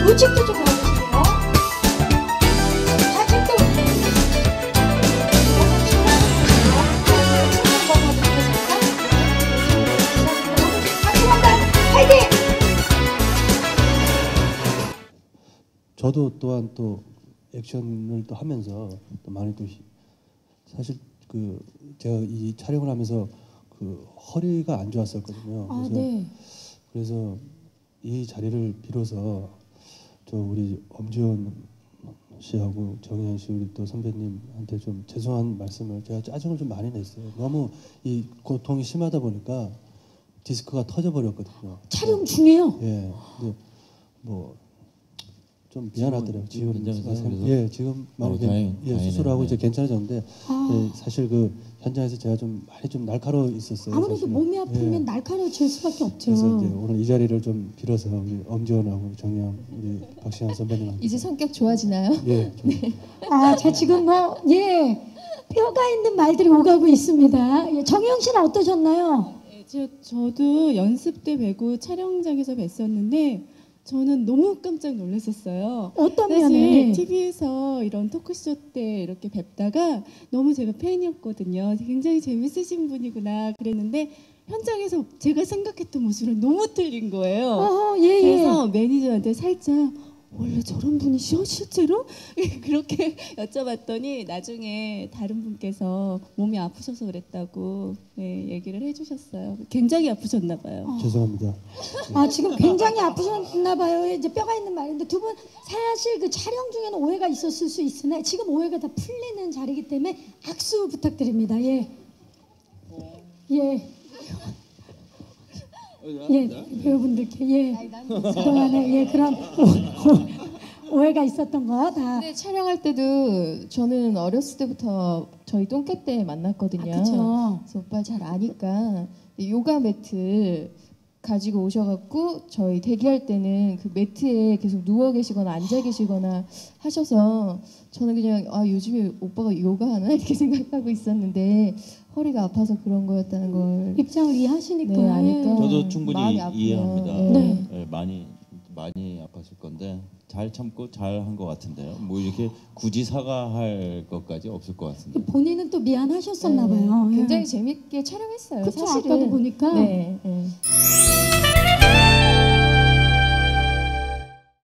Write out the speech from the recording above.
우측도 좀 봐주시고요. 좌측도 저도 또한 또 액션을 또 하면서 또 많이 또 사실 그 제가 이 촬영을 하면서 그 허리가 안 좋았었거든요. 아, 그래서, 네. 그래서 이 자리를 빌어서 저 우리 엄지원 씨하고 정현 씨 우리 또 선배님한테 좀 죄송한 말씀을 제가 짜증을 좀 많이 냈어요. 너무 이 고통이 심하다 보니까 디스크가 터져 버렸거든요. 촬영 중에요. 예. 근데 뭐 좀 미안하더라고요. 지금 괜찮으세요? 예, 지금 많이 예, 수술하고 이제 괜찮아졌는데 예, 사실 그 현장에서 제가 좀 많이 좀 날카로워 있었어요. 아무래도 사실은. 몸이 아프면 예. 날카로워질 수밖에 없죠. 그래서 이제 오늘 이 자리를 좀 빌어서 우리 엄지원하고 정영 우리 박시환 선배님한테 이제 성격 좋아지나요? 예, 좀 아, 자 지금 뭐 예 뼈가 있는 말들이 오가고 있습니다. 예, 정영 씨는 어떠셨나요? 저도 연습 때 뵈고 촬영장에서 뵀었는데 저는 너무 깜짝 놀랐었어요. 어떤 사실 면에? TV에서 이런 토크쇼 때 이렇게 뵙다가 너무 제가 팬이었거든요. 굉장히 재밌으신 분이구나 그랬는데 현장에서 제가 생각했던 모습은 너무 틀린 거예요. 예, 예. 그래서 매니저한테 살짝 원래 저런 분이셔 실제로? 그렇게 여쭤봤더니 나중에 다른 분께서 몸이 아프셔서 그랬다고 네, 얘기를 해주셨어요. 굉장히 아프셨나 봐요. 죄송합니다. 아, 지금 굉장히 아프셨나 봐요. 이제 뼈가 있는 말인데 두 분 사실 그 촬영 중에는 오해가 있었을 수 있으나 지금 오해가 다 풀리는 자리이기 때문에 악수 부탁드립니다. 예. 예. 예, 배우분들께 예. 그동안에 예, 그런 오해가 있었던 거 다. 근데 촬영할 때도 저는 어렸을 때부터 저희 똥개 때 만났거든요. 아, 그쵸. 그래서 오빠 잘 아니까 요가 매트 가지고 오셔갖고 저희 대기할 때는 그 매트에 계속 누워 계시거나 앉아 계시거나 하셔서 저는 그냥 아 요즘에 오빠가 요가 하나 이렇게 생각하고 있었는데 허리가 아파서 그런 거였다는 걸 입장을 이해하시니까. 네, 아니까. 저도 충분히 마음이 아프네요. 이해합니다. 네. 예, 많이 아팠을 건데 잘 참고 잘 한 것 같은데요. 뭐 이렇게 굳이 사과할 것까지 없을 것 같습니다. 본인은 또 미안하셨었나 봐요. 예. 굉장히 재밌게 촬영했어요. 그쵸, 사실은. 아까도 보니까. 네, 네.